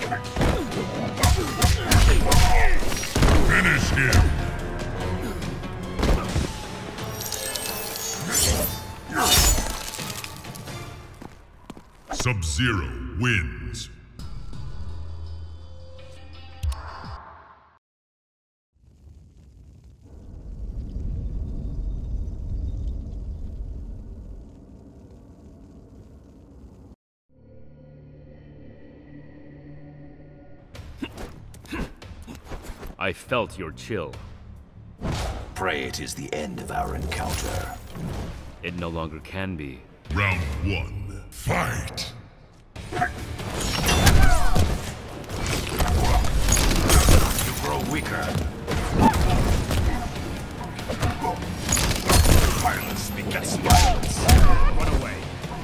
Finish him! Sub-Zero wins. I felt your chill. Pray it is the end of our encounter. It no longer can be. Round 1. Fight! You grow weaker. Violence begets violence. Run away.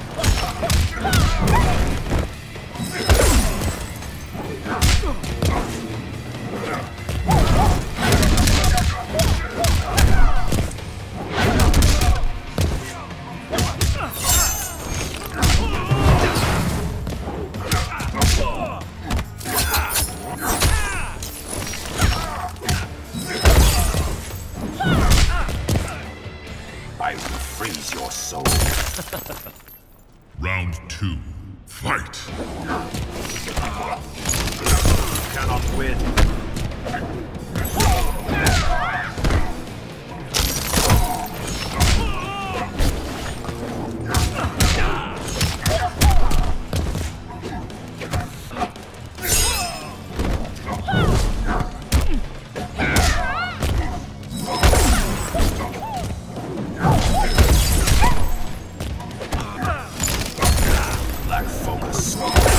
I will freeze your soul. Round 2. Fight! You cannot win. Lack focus.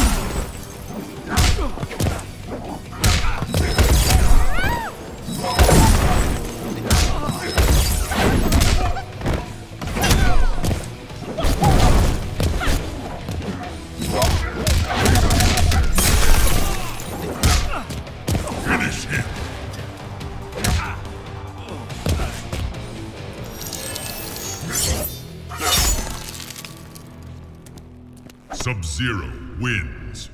Finish him! Sub-Zero wins.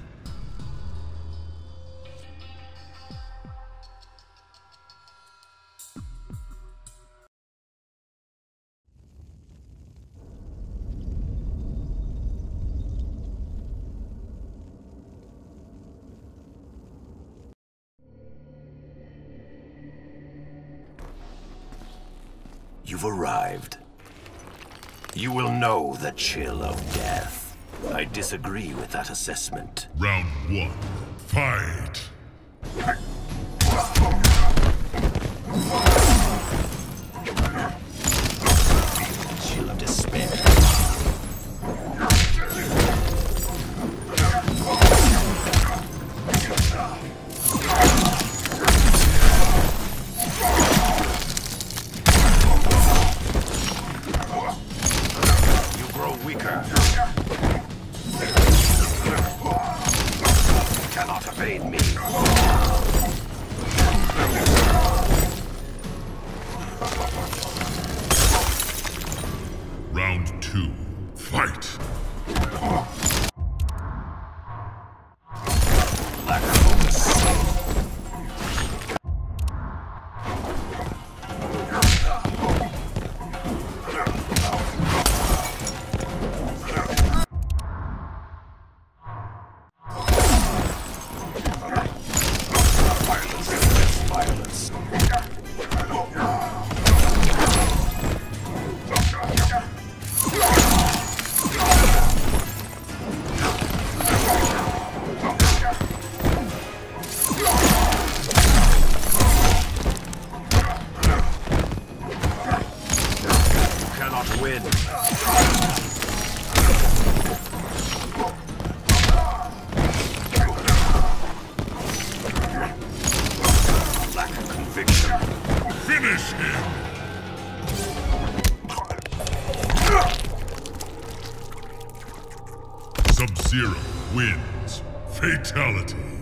You've arrived. You will know the chill of death. I disagree with that assessment. Round 1. Fight! Chill of despair. You grow weaker. Cannot evade me. Round 2. Fight! Lack of focus. Violence against violence. You cannot win. Lack of conviction. Finish him! Sub-Zero wins. Fatality.